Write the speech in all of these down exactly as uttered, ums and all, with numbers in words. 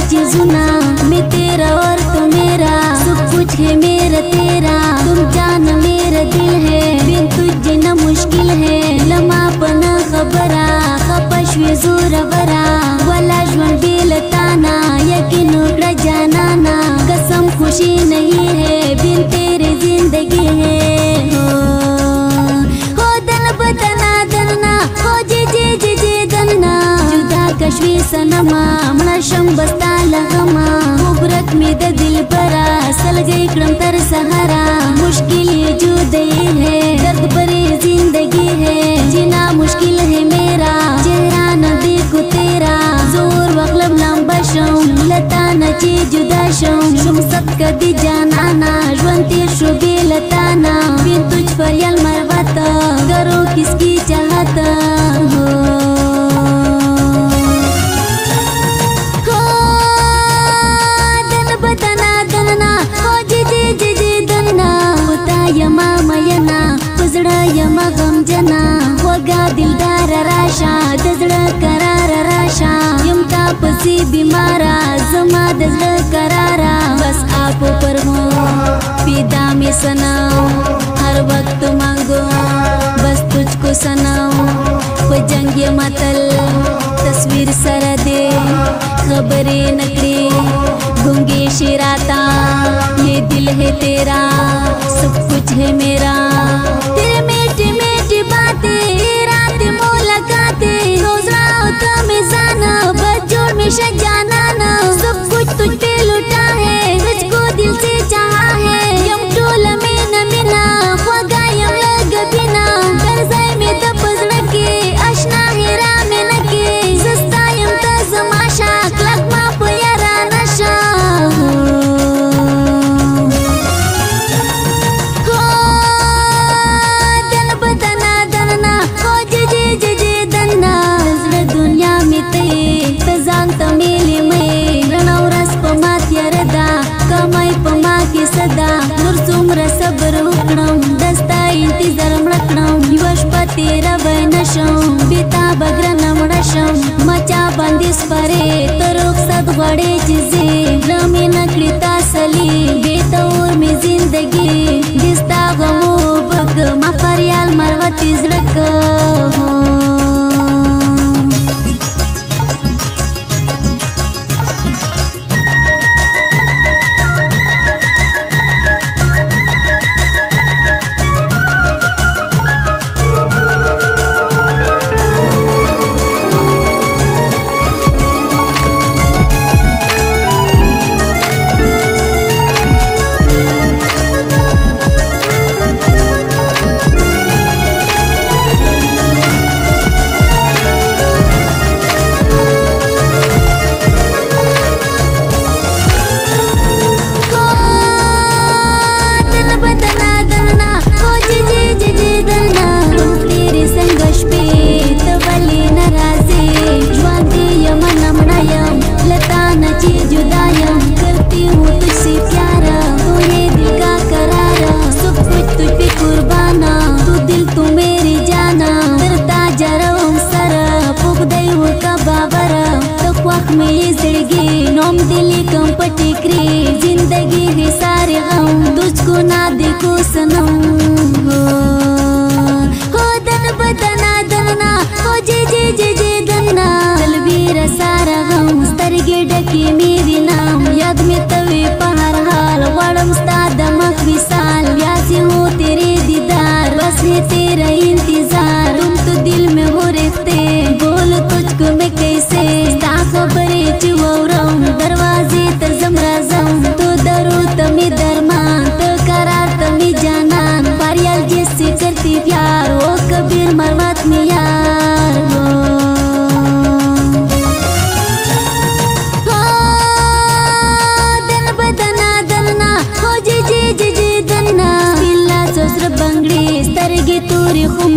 चीज़ुना, मैं तेरा और तू मेरा, सब कुछ है मेरा तेरा। तुम जान मेरा दिल है, बिन तुझे न मुश्किल है। लम्हा पना खबरा खपश्वी जोर बरा, वाला ज्वन बेलताना यकीन उकड़ा जानाना। कसम खुशी नहीं है, बिन तेरे जिंदगी है। हो हो दन बदना दनना, हो जे जे जे जे दनना। जुदा कश्वी सनमा मना शम बस्ता लगमा, मुबरक में द दिल बरा सल गई क्रम तर सहारा। मुश्किल ये जुदाई है, दर्द भरी जिंदगी है, जीना मुश्किल है मेरा। चेहरा न देखो तेरा, जोर वक्लब लंबा शम लता नची जुदा शम। शुम सत कदी जानाना, ज्वंती शुबे लताना। बिन तुझ फरियल मरवाता, करो किसकी चाहता हो। यमा गम जना वगा दिलदार राशा, दजड़ करार राशा। यम तापसी बीमारा जमा दजड़ करारा। बस आप पर हूँ पिदा में सनाऊं, हर वक्त मांगो बस तुझको सनाऊं। वो जंग मतल तस्वीर सर दे, खबरें नकली गूंगे शिराता। ये दिल है तेरा, सब कुछ है मेरा। तेरे मीठी मीठी बातें, रात मुलाकातें, रोज रात में जाना, बजोड़ में सजाना ना। सब कुछ तुझ पे लुटा है, तुझको दिल से चाहा है। यम टोल में न मिना, ख्वागा यम लग बिना। करजाई में तपस नके, अशना हेरा में नके। सस्ता यम तजमाशा, क्लक मा पयारा नशा। तेरा वैनशम बिता बग्र नमणशम मचा बंदिस परे तरोक सद बड़े चीजे रमी नकड़ीता सली बेतौर में जिंदगी दिस्ता गमो बग मफरियाल मरवती जड़क हो। जिंदगी है सारे गम, तुझको ना देखो सनम। हो हो दन बदना दनना, हो जे जे जे जे दन्ना। तलवीर सारा गम स्तरगे डकी मेरी नाम, याद में तवे पहाड़ हाल वड़म स्ताद मख विशाल। यासी हो तेरे दीदार, बस है तेरा इंतजार। तुम तो दिल में हो रहते, बोल तुझको मैं कैसे। खबरे चुवरम दरवाजे तजम राजम, तो दरो तमी दरमान, तो करार तमी जानान। पारियाल जैसे करती प्यार, वो कबीर मरवत में यार हो। दन बदना दनना, हो जे जे जे जे दन्ना। पिल्ला ससुर बंगड़ी स्तरगे तोरी खुम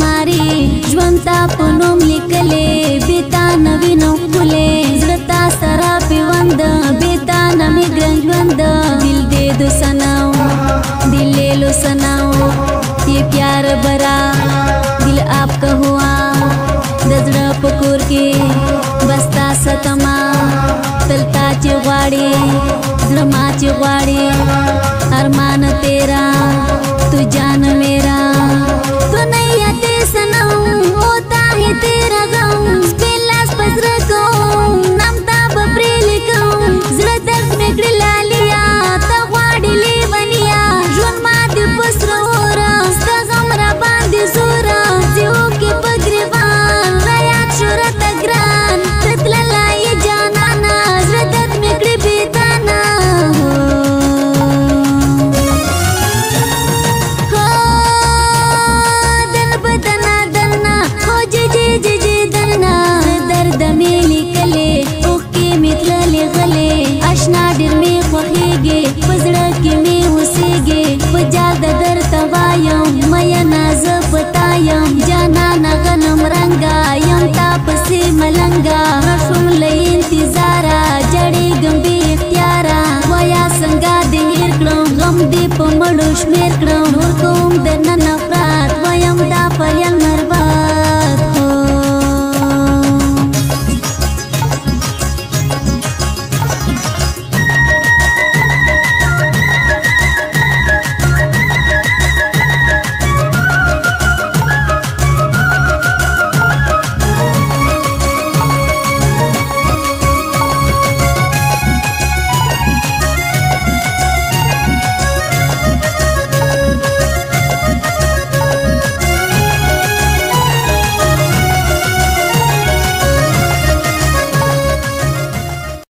कोर के बस्ता सतमा तलता चिवाड़ी ध्रमा चिवाड़ी अरमान तेरा तू जान मेरा, तू नहीं आते सनम होता है तेरा गम।